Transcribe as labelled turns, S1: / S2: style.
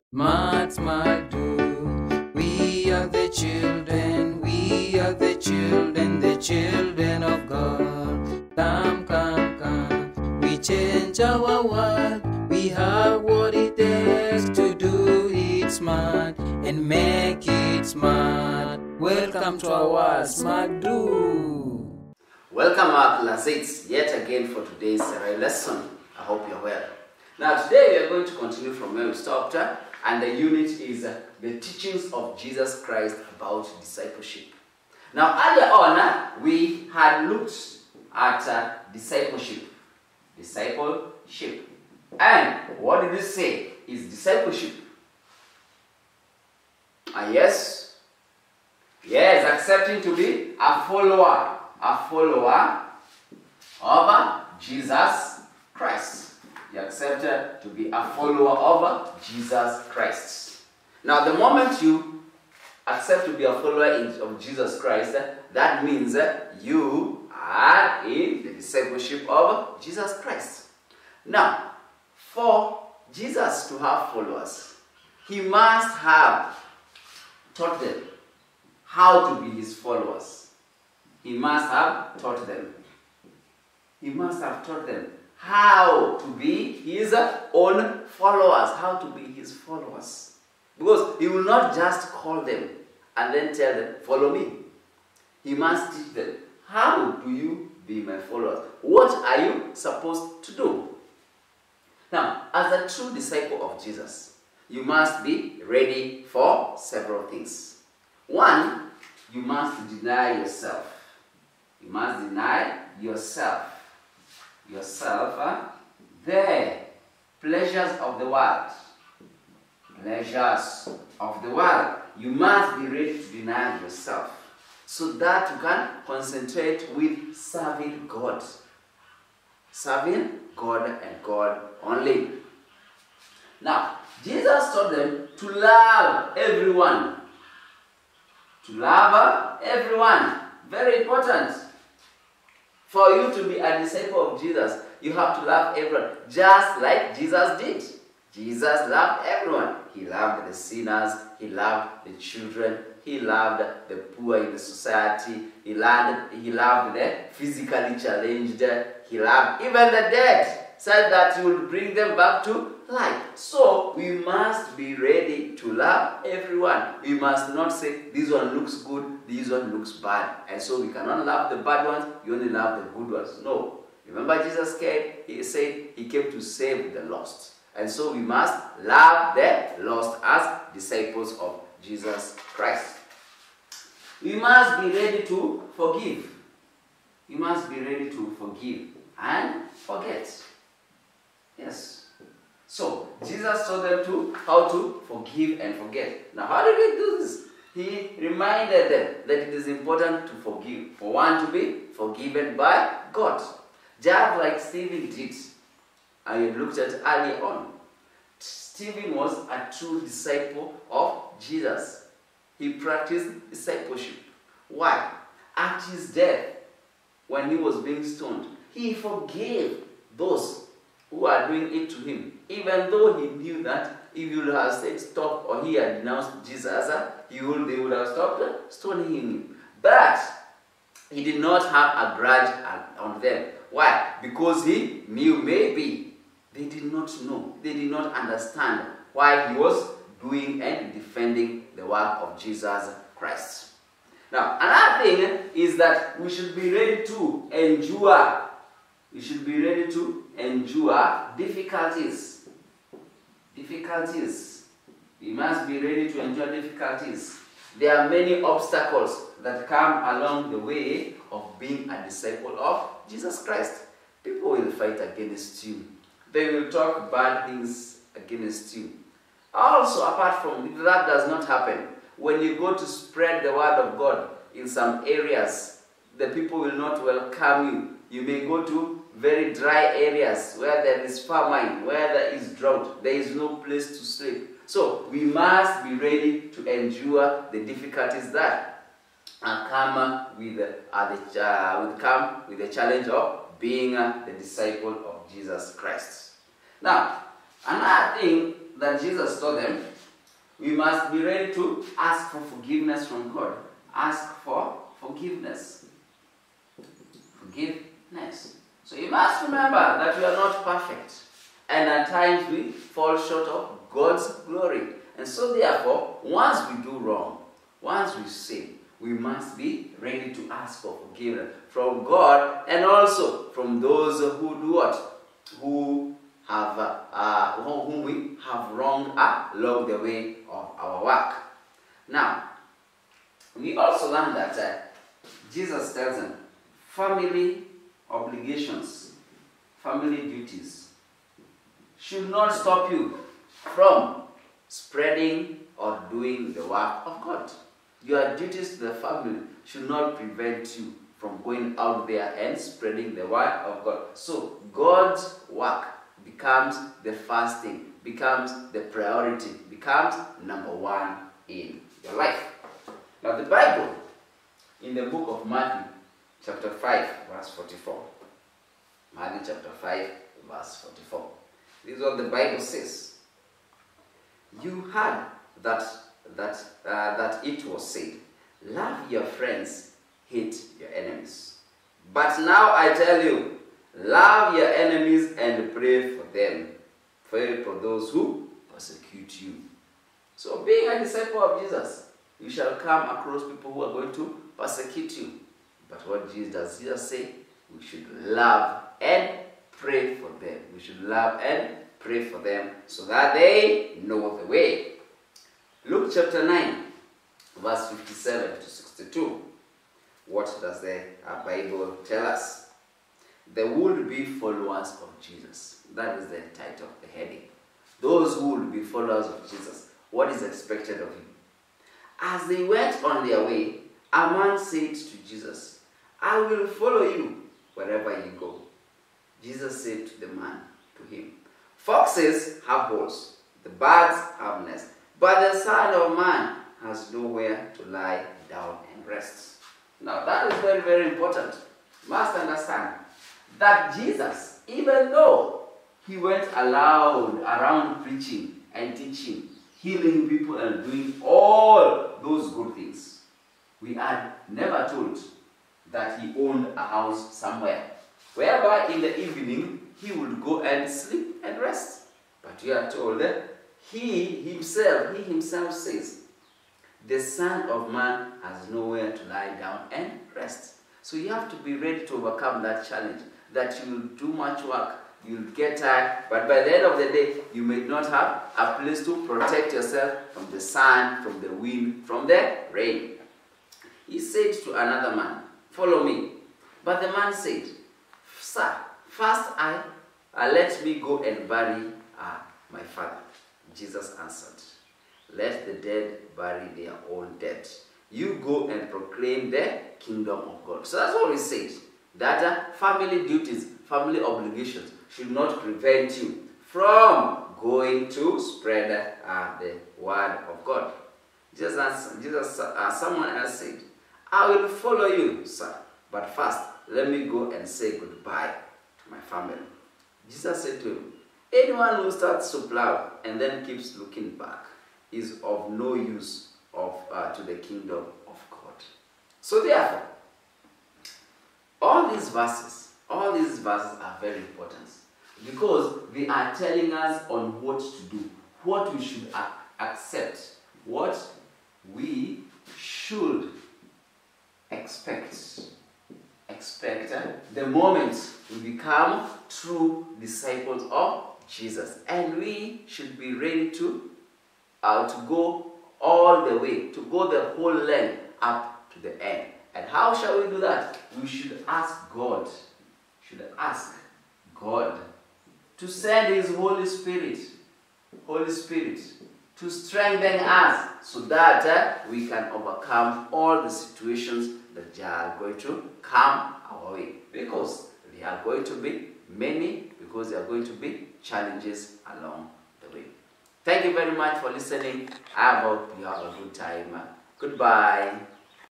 S1: Mad, smart, do. We are the children, the children of God. Come, come, come. We change our world. We have what it takes to do it smart and make it smart. Welcome to our Smart Do.
S2: Welcome our classmates yet again for today's lesson. I hope you're well. Now today we are going to continue from where we stopped, and the unit is the teachings of Jesus Christ about discipleship. Now earlier on we had looked at discipleship. And what did it say is discipleship? Yes, accepting to be a follower of Jesus Christ. You accept to be a follower of Jesus Christ. Now, the moment you accept to be a follower of Jesus Christ, that means you are in the discipleship of Jesus Christ. Now, for Jesus to have followers, he must have taught them how to be his followers. He must have taught them. He must have taught them how to be his own followers. How to be his followers. Because he will not just call them and then tell them, follow me. He must teach them, how do you be my followers? What are you supposed to do? Now, as a true disciple of Jesus, you must be ready for several things. One, you must deny yourself. You must deny yourself. The pleasures of the world. You must be ready to deny yourself so that you can concentrate with serving God. Serving God and God only. Now, Jesus told them to love everyone. Very important. For you to be a disciple of Jesus, you have to love everyone, just like Jesus did. Jesus loved everyone. He loved the sinners, he loved the children, he loved the poor in the society, he loved the physically challenged, he loved even the dead, said that he would bring them back to life. So we must be ready to love everyone. We must not say, this one looks good, this one looks bad, and so we cannot love the bad ones, you only love the good ones. No. Remember Jesus came, he said he came to save the lost. And so we must love the lost as disciples of Jesus Christ. We must be ready to forgive. You must be ready to forgive and forget. Yes. So, Jesus told them how to forgive and forget. Now, how did he do this? He reminded them that it is important to forgive. For one to be forgiven by God. Just like Stephen did. I looked at earlier on. Stephen was a true disciple of Jesus. He practiced discipleship. Why? At his death, when he was being stoned, he forgave those who are doing it to him. Even though he knew that if you would have said stop or he had denounced Jesus, they would have stopped stoning him. But he did not have a grudge on them. Why? Because he knew maybe they did not know, they did not understand why he was doing and defending the work of Jesus Christ. Now, another thing is that we should be ready to endure. We should be ready to endure difficulties. We must be ready to endure difficulties. There are many obstacles that come along the way of being a disciple of Jesus Christ. People will fight against you. They will talk bad things against you. Also, apart from that does not happen. When you go to spread the word of God in some areas, the people will not welcome you. You may go to very dry areas where there is famine, where there is drought. There is no place to sleep. So, we must be ready to endure the difficulties that come with the challenge of being the disciple of Jesus Christ. Now, another thing that Jesus told them We must be ready to ask for forgiveness from God. Ask for forgiveness. Forgiveness. So you must remember that we are not perfect. And at times we fall short of God's glory. And so therefore, once we do wrong, once we sin, we must be ready to ask for forgiveness from God and also from those who do what? Whom we have wronged along the way of our work. Now, we also learn that Jesus tells them family obligations, family duties should not stop you from spreading or doing the work of God. Your duties to the family should not prevent you from going out there and spreading the word of God. So God's work becomes the first thing, becomes the priority, becomes number one in your life. Now the Bible, in the book of Matthew, chapter 5, verse 44. Matthew chapter 5, verse 44. This is what the Bible says. You heard that it was said, love your friends, hate your enemies. But now I tell you, love your enemies and pray for them. Pray for those who persecute you. So being a disciple of Jesus, you shall come across people who are going to persecute you. But what does Jesus say? We should love and pray for them. We should love and pray for them so that they know the way. Luke chapter 9, verse 57 to 62. What does the Bible tell us? The would-be followers of Jesus. That is the title, the heading. Those who would be followers of Jesus. What is expected of you? As they went on their way, a man said to Jesus, I will follow you wherever you go. Jesus said to the man, to him, foxes have holes, the birds have nests, but the Son of Man has nowhere to lie down and rest. Now that is very, very important. You must understand that Jesus, even though he went around preaching and teaching, healing people and doing all those good things, we are never told that he owned a house somewhere, whereby in the evening he would go and sleep and rest. But we are told that he himself says, the Son of Man has nowhere to lie down and rest. So you have to be ready to overcome that challenge, that you will do much work, you will get tired, but by the end of the day, you may not have a place to protect yourself from the sun, from the wind, from the rain. He said to another man, follow me. But the man said, sir, first let me go and bury my father. Jesus answered, let the dead bury their own dead. You go and proclaim the kingdom of God. So that's what we said, that family duties, family obligations should not prevent you from going to spread the word of God. Someone else said, I will follow you, sir, but first let me go and say goodbye to my family. Jesus said to him, anyone who starts to plow and then keeps looking back is of no use to the kingdom of God. So therefore, all these verses are very important because they are telling us on what to do, what we should accept, what we should expect the moment we become true disciples of Jesus. And we should be ready to go all the way, to go the whole length up to the end. And how shall we do that? We should ask God, to send His Holy Spirit to strengthen us so that we can overcome all the situations that are going to come our way. Because they are going to be many, because there are going to be challenges along the way. Thank you very much for listening. I hope you have a good time. Goodbye.